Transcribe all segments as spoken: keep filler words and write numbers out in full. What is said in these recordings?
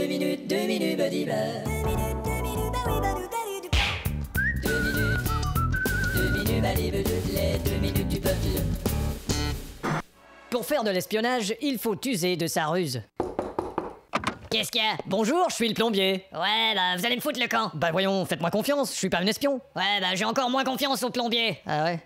minutes, deux minutes, badiba. Deux minutes, deux minutes, badiba, deux minutes du peuple. Pour faire de l'espionnage, il faut user de sa ruse. Qu'est-ce qu'il y a? Bonjour, je suis le plombier. Ouais, bah vous allez me foutre le camp. Bah voyons, faites-moi confiance, je suis pas un espion. Ouais, bah j'ai encore moins confiance au plombier. Ah ouais?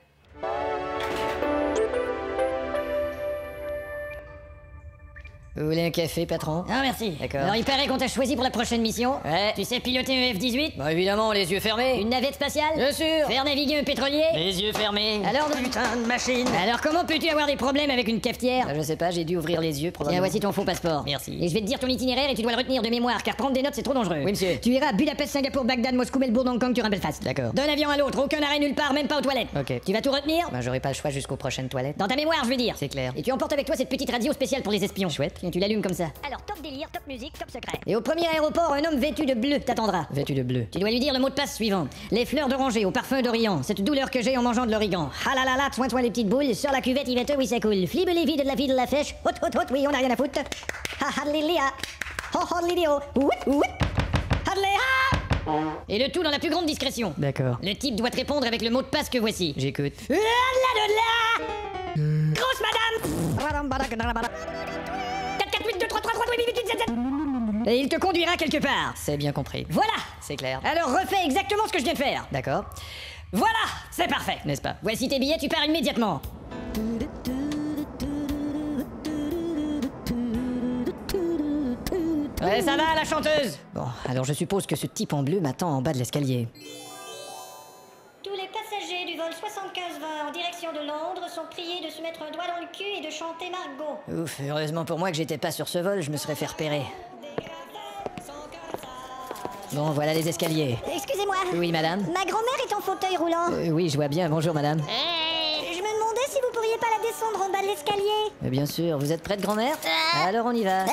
Vous voulez un café, patron? Ah merci. D'accord. Alors il paraît qu'on t'a choisi pour la prochaine mission. Ouais. Tu sais piloter un F dix-huit? Bah évidemment, les yeux fermés. Une navette spatiale? Bien sûr. Faire naviguer un pétrolier? Les yeux fermés. Alors, putain de machine. Alors comment peux-tu avoir des problèmes avec une cafetière? Bah, je sais pas, j'ai dû ouvrir les yeux Tiens, probablement. voici ton faux passeport. Merci. Et je vais te dire ton itinéraire et tu dois le retenir de mémoire, car prendre des notes c'est trop dangereux. Oui, monsieur. Tu iras à Budapest, Singapour, Bagdad, Moscou, Melbourne, Hong Kong, tu rappelles face. D'accord. D'un avion à l'autre, aucun arrêt nulle part, même pas aux toilettes. Ok. Tu vas tout retenir? Bah j'aurai pas le choix jusqu'aux prochaines toilettes. Dans ta mémoire, je veux dire. C'est clair. Et tu emportes avec toi cette petite radio spéciale pour les espions. Chouette. Tiens, tu l'allumes comme ça. Alors, top délire, top musique, top secret. Et au premier aéroport, un homme vêtu de bleu t'attendra. Vêtu de bleu. Tu dois lui dire le mot de passe suivant. Les fleurs d'oranger au parfum d'Orient. Cette douleur que j'ai en mangeant de l'origan. Ah là là là, soin soin les petites boules. Sur la cuvette, il va te, oui ça coule. Flibe les vides de la fille de la flèche. Hot hot hot, oui, on a rien à foutre. Ha ha lilia. Ho ho lidio. Ouit ouit. Hadléha. Et le tout dans la plus grande discrétion. D'accord. Le type doit te répondre avec le mot de passe que voici. J'écoute. Ah là là là. Grosse madame. quatre quatre huit deux trois trois trois huit huit huit sept sept. Et il te conduira quelque part. C'est bien compris. Voilà. C'est clair. Alors refais exactement ce que je viens de faire. D'accord. Voilà, c'est parfait. N'est-ce pas? Voici tes billets, tu pars immédiatement. Ouais, ça va, la chanteuse? Bon, alors je suppose que ce type en bleu m'attend en bas de l'escalier. Tous les passagers du vol soixante-quinze vingt en direction de Londres sont priés de se mettre un doigt dans le cul et de chanter Margot. Ouf, heureusement pour moi que j'étais pas sur ce vol, je me serais fait repérer. Bon, voilà les escaliers. Excusez-moi. Oui, madame? Ma grand-mère est en fauteuil roulant. Euh, oui, je vois bien. Bonjour, madame. Je me demandais si vous pourriez pas la descendre en bas de l'escalier. Mais bien sûr, vous êtes prête, grand-mère? Alors on y va.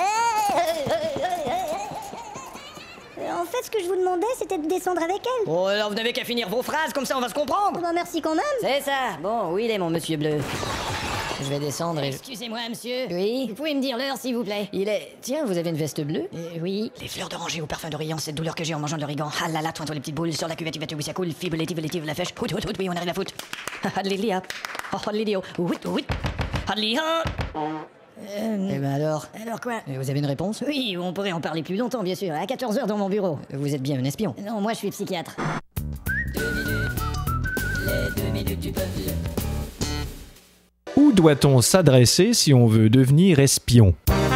En fait, ce que je vous demandais, c'était de descendre avec elle. Bon, alors vous n'avez qu'à finir vos phrases, comme ça on va se comprendre. Bah merci quand même. C'est ça. Bon, où il est, mon monsieur bleu? Je vais descendre et... je- Excusez-moi, monsieur. Oui? Vous pouvez me dire l'heure, s'il vous plaît? Il est... Tiens, vous avez une veste bleue? Euh, oui. Les fleurs d'oranger au parfum d'Orient, cette douleur que j'ai en mangeant de l'origan. Ah là là, toi, toi, les petites boules, sur la cuvette, tu vas te oui, ça coule. Fibre, les tivres, les tivres, la flèche. Hout, hout, hout, oui, on arrive à foutre. Ah, de l'ilia. Oh, de l'idio. Oui, oui. Ah, de l'iha. Euh, Eh ben alors? alors quoi? Et vous avez une réponse? Oui, on pourrait en parler plus longtemps, bien sûr. À quatorze heures dans mon bureau. Vous êtes bien un espion. Non, moi je suis psychiatre. Deux minutes, les deux minutes du peuple. Où doit-on s'adresser si on veut devenir espion?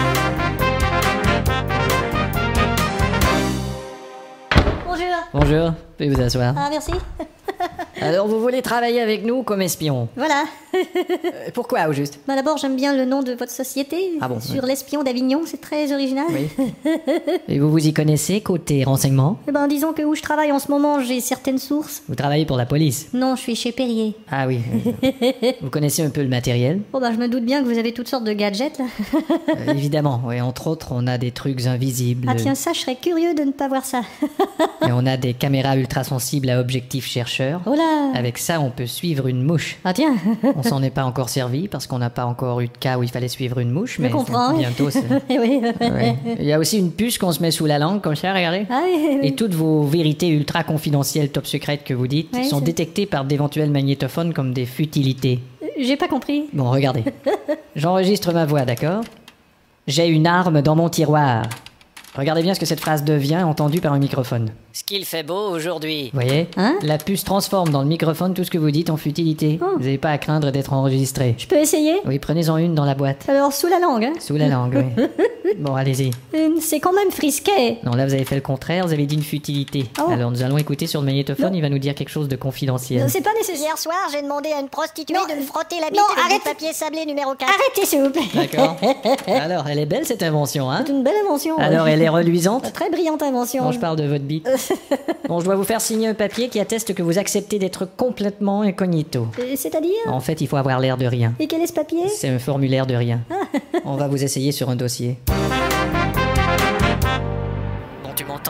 Bonjour. Bonjour, veuillez vous asseoir. Ah merci. Alors, vous voulez travailler avec nous comme espion? Voilà. Euh, pourquoi, au juste? Bah d'abord, j'aime bien le nom de votre société. Ah bon, Sur ouais. l'espion d'Avignon, c'est très original. Oui. Et vous vous y connaissez côté renseignement? Eh ben, disons que où je travaille en ce moment, j'ai certaines sources. Vous travaillez pour la police? Non, je suis chez Perrier. Ah oui. euh, vous connaissez un peu le matériel? Bon bah, je me doute bien que vous avez toutes sortes de gadgets là. Euh, évidemment, oui. Entre autres, on a des trucs invisibles. Ah tiens, ça, je serais curieux de ne pas voir ça. Et on a des caméras ultrasensibles à objectif chercheur. Oh là. Avec ça, on peut suivre une mouche. Ah tiens. On s'en est pas encore servi parce qu'on n'a pas encore eu de cas où il fallait suivre une mouche. Je mais comprends. bientôt, c'est... Eh oui. Ouais. Il y a aussi une puce qu'on se met sous la langue, comme ça, regardez. Ah oui, oui. Et toutes vos vérités ultra confidentielles, top secrètes que vous dites, Ouais, sont c'est- détectées par d'éventuels magnétophones comme des futilités. J'ai pas compris. Bon, regardez. J'enregistre ma voix, d'accord? J'ai une arme dans mon tiroir. Regardez bien ce que cette phrase devient entendue par un microphone. Ce qu'il fait beau aujourd'hui. Vous voyez? Hein? La puce transforme dans le microphone tout ce que vous dites en futilité. Oh. Vous n'avez pas à craindre d'être enregistré. Je peux essayer? Oui, prenez-en une dans la boîte. Alors, sous la langue, hein? Sous la langue, oui. Bon, allez-y. Euh, C'est quand même frisqué. Non, là, vous avez fait le contraire, vous avez dit une futilité. Oh. Alors, nous allons écouter sur le magnétophone, Non. il va nous dire quelque chose de confidentiel. Non, c'est pas nécessaire. Hier soir, j'ai demandé à une prostituée Non, de me frotter la bite non, avec arrête. du papier sablé numéro quatre. Arrêtez, s'il vous plaît. D'accord. Alors, elle est belle, cette invention, hein? C'est une belle invention. Alors, elle est reluisante? Très brillante invention. Bon, je parle de votre bite. Bon, je dois vous faire signer un papier qui atteste que vous acceptez d'être complètement incognito. Euh, C'est-à-dire? En fait, il faut avoir l'air de rien. Et quel est ce papier? C'est un formulaire de rien. On va vous essayer sur un dossier. Bon, tu m'entends?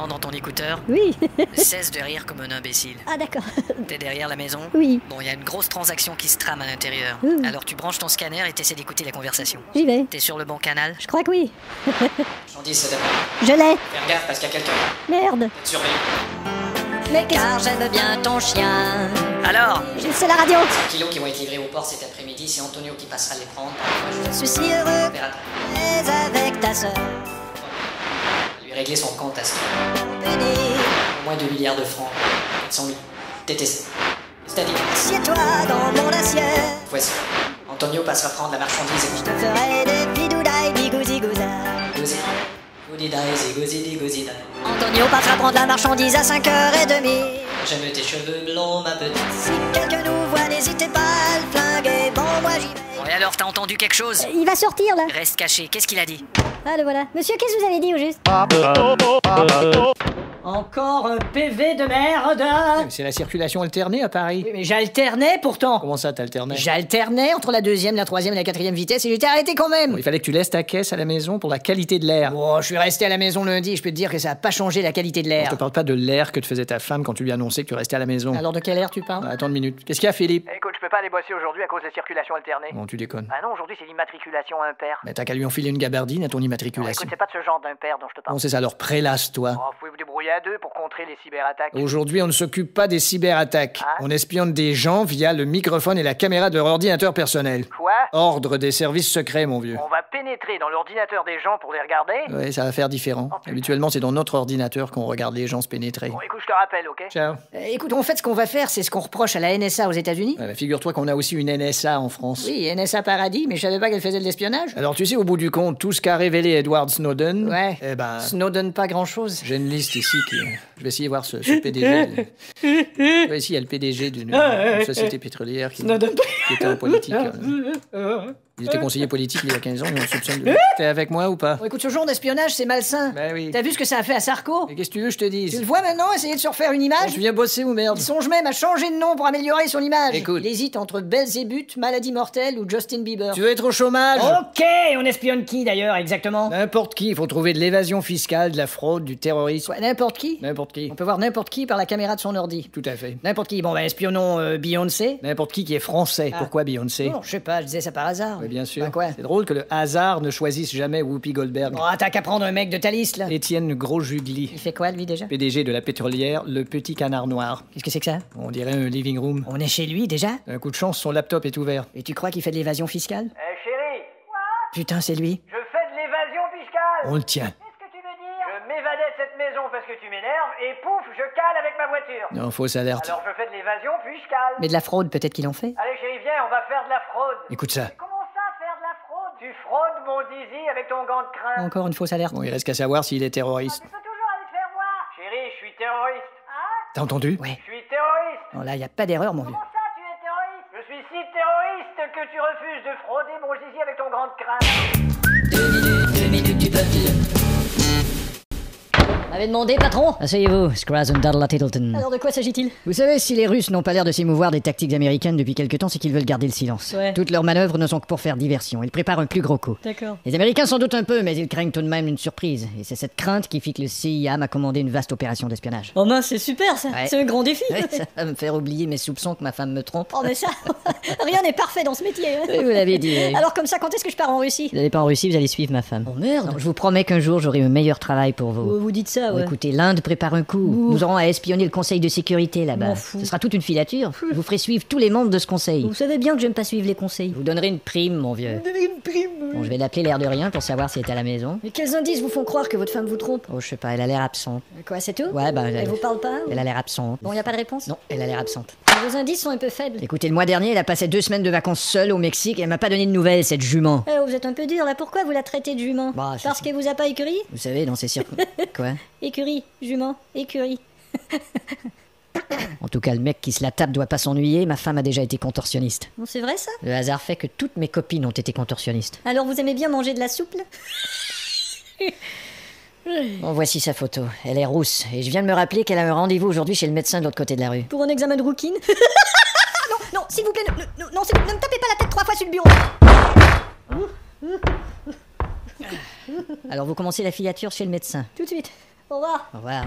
t'entends dans ton écouteur, Oui. cesse de rire comme un imbécile. Ah, d'accord. T'es derrière la maison. Oui, Bon, il y a une grosse transaction qui se trame à l'intérieur. Mmh. Alors tu branches ton scanner et t'essaies d'écouter la conversation. j'y vais. T'es sur le bon canal. Je crois que oui. Marchandise, c'est d'abord. Je l'ai. Faire gaffe parce qu'il y a quelqu'un. Merde. Surveille. Mais qu'est-ce Car j'aime bien ton chien. Alors, que c'est la radio? les kilos qui vont être livrés au port cet après-midi, c'est Antonio qui passera les prendre. Je suis si heureux Opérateur. mais avec ta sœur. Lui régler son compte à ce au moins deux milliards de francs. quatre cent mille. T T C. C'est-à-dire, Assieds-toi dans mon assiette. voici. Antonio passera prendre la marchandise et Je te ferai des bidoudailles, bigouzi-gouza. Gouzi. Goudida, gouzidi, gouzida. Antonio passera prendre la marchandise à cinq heures trente. J'aime tes cheveux blonds, ma petite. Si quelqu'un nous voit, n'hésitez pas à le flinguer. Bon, moi j'y vais. Bon, et alors, t'as entendu quelque chose? Il va sortir là. Reste caché. Qu'est-ce qu'il a dit? Ah, le voilà. Monsieur, qu'est-ce que vous avez dit au juste? Encore un P V de merde. C'est la circulation alternée à Paris. Oui, mais j'alternais pourtant. Comment ça, t'alternais? J'alternais entre la deuxième, la troisième et la quatrième vitesse et j'étais arrêté quand même. Bon, il fallait que tu laisses ta caisse à la maison pour la qualité de l'air. Bon, je suis resté à la maison lundi et je peux te dire que ça a pas changé la qualité de Je l'air. te parle pas de l'air que te faisait ta femme quand tu lui annonçais que tu restais à la maison. Alors de quel air tu parles? Ah, attends une minute. Qu'est-ce qu'il y a, Philippe? Écoute, je peux pas aller bosser aujourd'hui à cause de la circulation alternée. Bon, tu déconnes. Ah non, aujourd'hui c'est l'immatriculation impair. Mais t'as qu'à lui enfiler une gabardine à ton Bon, immatriculation. écoute, c'est pas de ce genre d'impair dont je te parle. Bon, c'est ça, alors prélasse-toi. Oh, vous pouvez vous débrouiller à deux pour contrer les cyberattaques. Aujourd'hui, on ne s'occupe pas des cyberattaques. Hein? On espionne des gens via le microphone et la caméra de leur ordinateur personnel. Quoi? Ordre des services secrets, mon vieux. On va pénétrer dans l'ordinateur des gens pour les regarder? Ouais, ça va faire différent. Oh, putain. Habituellement, c'est dans notre ordinateur qu'on regarde les gens se pénétrer. Bon, écoute, je te rappelle, ok? Ciao. Euh, écoute, en fait, ce qu'on va faire, c'est ce qu'on reproche à la N S A aux États-Unis. Ouais, bah, figure-toi qu'on a aussi une N S A en France. Oui, N S A Paradis, mais je savais pas qu'elle faisait de l'espionnage. Alors, tu sais, au bout du compte, tout ce qu'a révélé Edward Snowden. Ouais. Eh ben. Snowden pas grand-chose. J'ai une liste ici qui. Je vais essayer de voir ce, ce P D G. de- Ouais, ici, il y a le P D G d'une d'une société pétrolière qui, qui était en politique. euh. Il était conseiller politique il y a quinze ans et on le soupçonne de. T'es avec moi ou pas? Bon, écoute, ce genre d'espionnage, c'est malsain. Ben oui. T'as vu ce que ça a fait à Sarko? Mais qu'est-ce que tu veux que je te dise? Tu le vois maintenant essayer de se refaire une image? Tu viens bosser ou merde? Il songe même à changer de nom pour améliorer son image. Écoute. Il hésite entre Belzébuth, Maladie mortelle ou Justin Bieber. Tu veux être au chômage? Ok, on espionne qui d'ailleurs exactement? N'importe qui, il faut trouver de l'évasion fiscale, de la fraude, du terrorisme. Ouais, n'importe qui? N'importe qui. On peut voir n'importe qui par la caméra de son ordi. Tout à fait. N'importe qui. Bon, bah, espionnons euh, Beyoncé. N'importe qui qui est français. Ah. Pourquoi Beyoncé? Non, je sais pas, je disais ça par hasard. Ouais, bien sûr. Bah, quoi? C'est drôle que le hasard ne choisisse jamais Whoopi Goldberg. Bon, t'as qu'à prendre un mec de ta liste, là. Étienne Gros-Jugli, Il fait quoi, lui, déjà? P D G de la pétrolière, le petit canard noir. Qu'est-ce que c'est que ça? On dirait un living room. On est chez lui, déjà? Un coup de chance, son laptop est ouvert. Et tu crois qu'il fait de l'évasion fiscale? Eh chérie, Putain, c'est lui. je fais de l'évasion fiscale. On le tient. Qu'est-ce que tu veux dire? Je m'évadais de cette maison parce que tu m'énerves et pouf, je cale avec ma voiture. Non, fausse alerte. Alors je fais de l'évasion puis je cale. Mais de la fraude, peut-être qu'ils l'ont fait. Allez chérie, viens, on va faire de la fraude. Écoute ça. Comment ça, faire de la fraude? Tu fraudes mon zizi avec ton gant de crin. Encore une fausse alerte. Bon, il reste qu'à savoir s'il est Ah, terroriste. tu peux toujours aller te faire voir. Chérie, je suis terroriste. Hein? T'as entendu? Ouais. Je suis terroriste. Bon, là, y a pas d'erreur, mon vieux. Comment ça, tu es terroriste? Je suis si terroriste que tu refuses de frauder mon zizi avec ton grand crâne. Deux minutes, deux minutes du peuple. M'avez demandé, patron? Asseyez-vous, Scraz and Daddle Tittleton. Alors de quoi s'agit-il? Vous savez, si les Russes n'ont pas l'air de s'émouvoir des tactiques américaines depuis quelque temps, c'est qu'ils veulent garder le silence. Ouais. Toutes leurs manœuvres ne sont que pour faire diversion. Ils préparent un plus gros coup. D'accord. Les Américains s'en doutent un peu, mais ils craignent tout de même une surprise. Et c'est cette crainte qui fait que le C I A m'a commandé une vaste opération d'espionnage. Oh mince, c'est super ça. Ouais. C'est un grand défi. Ouais, ça va me faire oublier mes soupçons que ma femme me trompe. Oh mais ça, rien n'est parfait dans ce métier. hein. Oui, vous l'avez dit. oui. Alors comme ça, quand est-ce que je pars en Russie? Vous n'allez pas en Russie, vous allez suivre ma femme. Oh merde. Non, je vous promets qu'un jour, j'aurai un meilleur travail pour vous. Vous, vous dites ça, Bon, ouais. écoutez, l'Inde prépare un coup. Ouh. Nous aurons à espionner le Conseil de sécurité là-bas. M'en fous. Ce sera toute une filature. Je vous ferai suivre tous les membres de ce conseil. Vous savez bien que j'aime pas suivre les conseils. Je vous donnerai une prime, mon vieux. Une prime. Bon, je vais l'appeler l'air de rien pour savoir si elle est à la maison. Mais quels indices vous font croire que votre femme vous trompe? Oh, je sais pas, elle a l'air absente. Quoi, c'est tout? Ouais, bah, Elle elle, vous parle pas? ou- elle a l'air absente. Bon, y a pas de réponse? Non, elle a l'air absente. Vos indices sont un peu faibles. Écoutez, le mois dernier, elle a passé deux semaines de vacances seule au Mexique et elle m'a pas donné de nouvelles, cette jument. Eh, vous êtes un peu dur là, pourquoi vous la traitez de jument? Bah, c'est Parce ça. qu'elle vous a pas écurie? Vous savez, dans ces circonstances. Quoi? Écurie, jument, écurie. En tout cas, le mec qui se la tape doit pas s'ennuyer, ma femme a déjà été contorsionniste. Bon, c'est vrai ça? Le hasard fait que toutes mes copines ont été contorsionnistes. Alors vous aimez bien manger de la soupe là? Bon, voici sa photo. Elle est rousse et je viens de me rappeler qu'elle a un rendez-vous aujourd'hui chez le médecin de l'autre côté de la rue. Pour un examen de routine? Non, non, s'il vous plaît, ne, ne- non, s'il vous plaît, ne me tapez pas la tête trois fois sur le bureau. Alors vous commencez la filature chez le médecin. Tout de suite. Au revoir. Au revoir.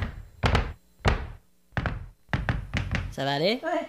Ça va aller? Ouais.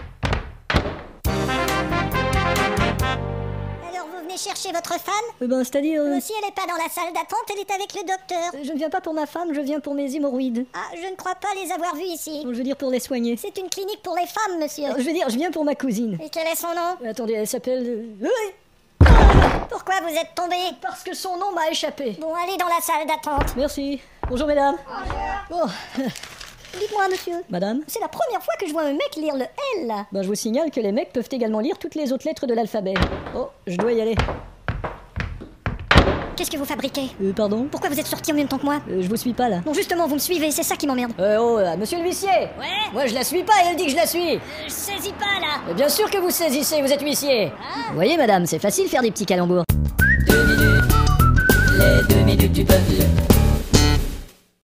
Alors vous venez chercher votre femme? Eh ben, c'est-à-dire... euh, Si elle est pas dans la salle d'attente, elle est avec le docteur. Je ne viens pas pour ma femme, je viens pour mes hémorroïdes. Ah, je ne crois pas les avoir vus ici. Je veux dire pour les soigner. C'est une clinique pour les femmes, monsieur. Je veux dire, je viens pour ma cousine. Et quel est son nom? Euh, Attendez, elle s'appelle... euh, oui, Pourquoi vous êtes tombé? parce que son nom m'a échappé. Bon, allez dans la salle d'attente. Merci. Bonjour, mesdames. Bonjour. Oh, Dites-moi, monsieur. madame. C'est la première fois que je vois un mec lire le L. Ben, je vous signale que les mecs peuvent également lire toutes les autres lettres de l'alphabet. Oh, je dois y aller. Qu'est-ce que vous fabriquez? Euh, pardon? Pourquoi vous êtes sorti en même temps que moi? Euh, je vous suis pas, là. Non, justement, vous me suivez, c'est ça qui m'emmerde. Euh, oh, là, monsieur le huissier. Ouais? Moi, je la suis pas et elle dit que je la suis. Euh, je saisis pas, là. Mais bien sûr que vous saisissez, vous êtes huissier. Vous voyez, madame, c'est facile faire des petits calembours. Deux minutes, les deux minutes du peuple.